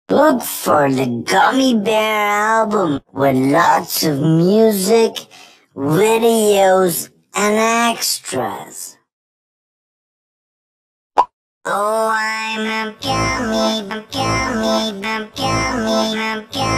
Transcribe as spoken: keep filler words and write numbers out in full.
Look for the Gummy Bear album with lots of music, videos, and extras. Oh, I'm a gummy, a gummy, a gummy, a gummy.